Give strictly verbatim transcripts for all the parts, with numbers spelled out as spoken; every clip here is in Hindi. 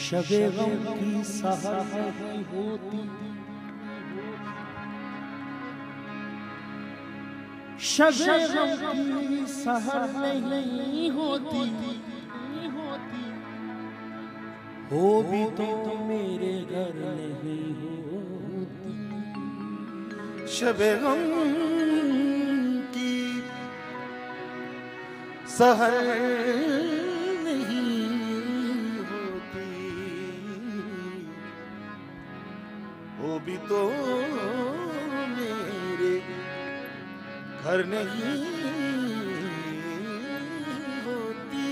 शबे गम की सहर नहीं होती, शबे गम की सहर नहीं होती, हो भी तो मेरे घर नहीं होती। शबे गम की सहर नहीं होती, हो भी तो मेरे घर नहीं होती।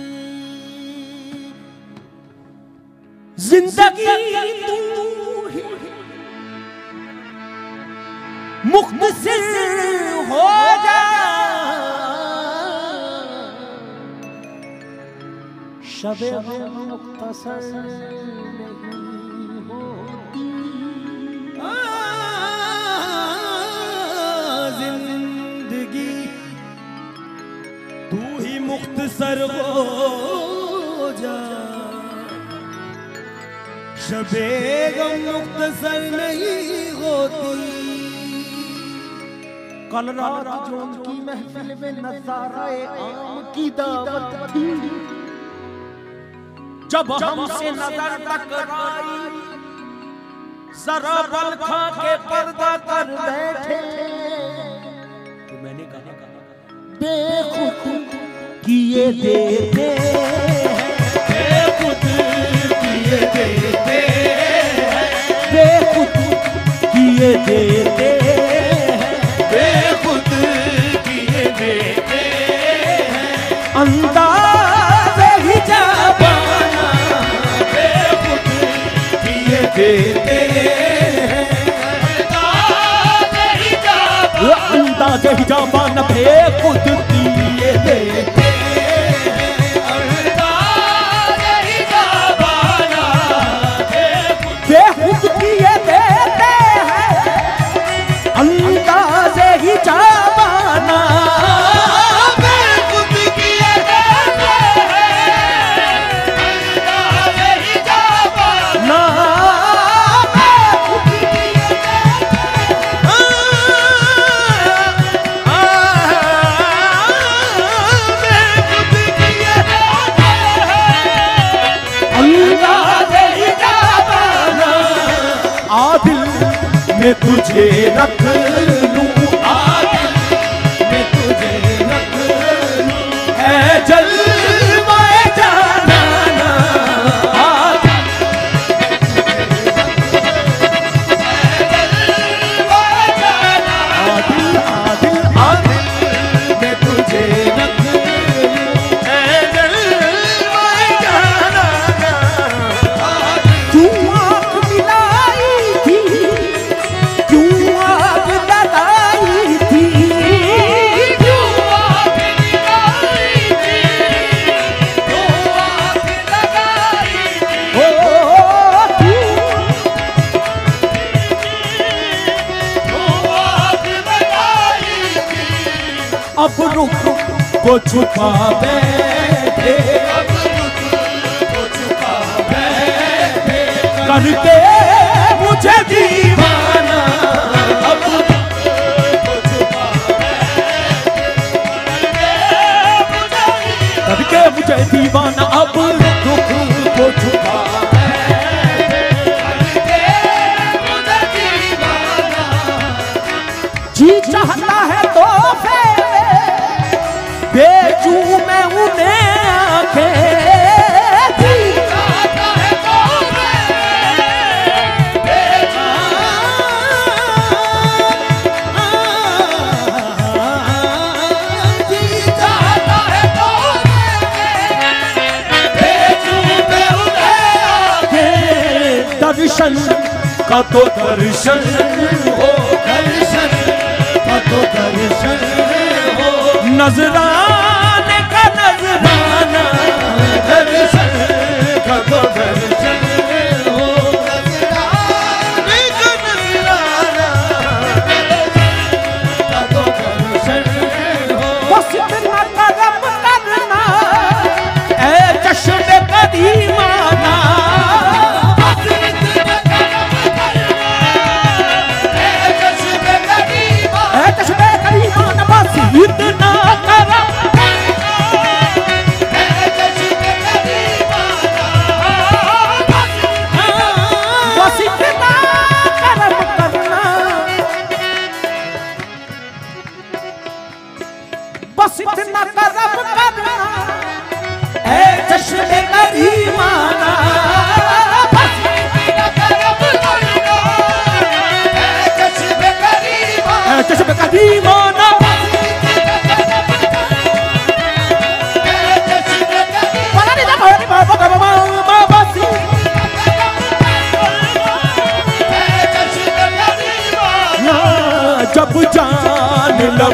जिंदगी तू ही मुख्तसिर हो जा, शबे गम मुख्तसर नहीं होती। जिंदगी तू ही मुख्तसर हो जा, शबे गम मुख्तसर नहीं होती। कल रात जो उनकी महफिल में नज़ाराए आम की दावत थी, जब हमसे नजर टकराई जरा बल खा के पर्दा कर बैठे, तो मैंने कहा बेखुद किए देते हैं, बेखुद किए देते हैं, बेखुद किए देते हैं, बेखुद किए देते हैं। अंदाज़ ही जाबाना बेखुद किए देते हैं, अंदाज़ ही जाबाना, अंदाज़ ही जाबाना बेखुद किए देते हैं, अंदाज़ ही जाबाना बेखुद किए देते हैं, अंदाज़ ही जाबाना बेखुद किए देते हैं, अंदाज़ ही जाबाना बेखुद किए देते हैं, बेखुद किए देते हैं, अंदाज़ ही जाबाना। आदिल मैं तुझे रख लूं, आदिल मैं तुझे रख लूं, है जलवाए जानाना, आदिल आदिल आदिल आदिल मैं तुझे रख लूं, है जलवाए जानाना। क्यों आँख मिलाई थी, क्यों आग लगाई थी, क्यों आग लगाई थी, क्यों आग लगाई थी, ओ क्यों क्यों आग लगाई थी। अब रुख को छुपा बैठे, अब रुख को छुपा बैठे, करके मुझे दीवाना, अब रुख को छुपा बैठे, करके मुझे दीवाना, अब रुख को छुपा बैठे, करके मुझे दीवाना। जी चाहता है तो बेचू मैं उन्हें आंखें, जी चाहता है तो बेचू, जी चाहता है तो बेचू मैं उन्हें आंखें। दर्शन का तो दर्शन हो, दर्शन का तो दर्शन हो, नजराने का नजराना, दर्शन का तो दर्शन हो, नजराने का नजराना, दर्शन का तो दर्शन हो। बस इतना करम करना ऐ चश्मे कदीमाना,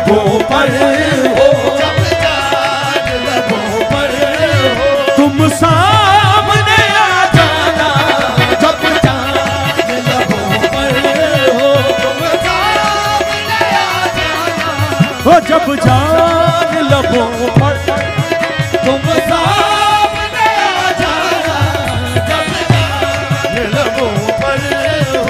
लबों पर हो, जब चांद लबों पर हो, तुम सामने आ जाना, जब चांद लबों पर हो, तुम सामने आ जाना, हो जब चांद लबों पर, तुम सामने आ जाना, जब चांद लबों पर हो,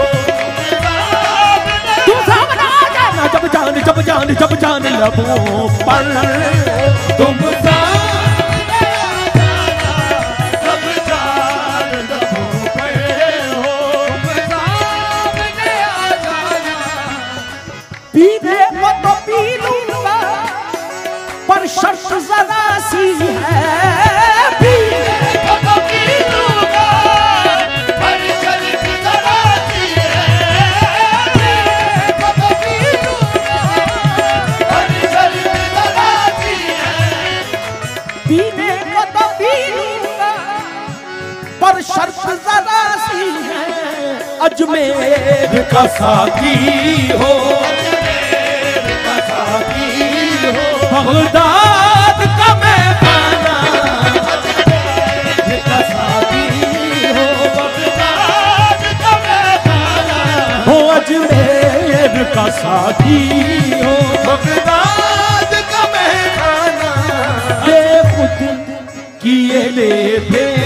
तुम सामने आ जाना, जब चांद जब चांद जब चांद लबों पर, तुम सामने आ जाना, जब चांद लबों पर हो, तुम सामने आ जाना। पीने को तो पी लूंगा पर शर्त जरा सी है, पीने को तो पी लूंगा पर शर्त जरा सी है, पीने को तो पी लूंगा पर शर्त जरा सी है, पीने को तो पी लूंगा पर शर्त जरा सी है, अजमेर का साथी हो, अजमेर का साथी हो, बगदाद का मैखाना, अजमेर का साथी हो, बगदाद का मैखाना, हो अजमेर का साथी हो, बगदाद का मैखाना, बेखुद किए लेते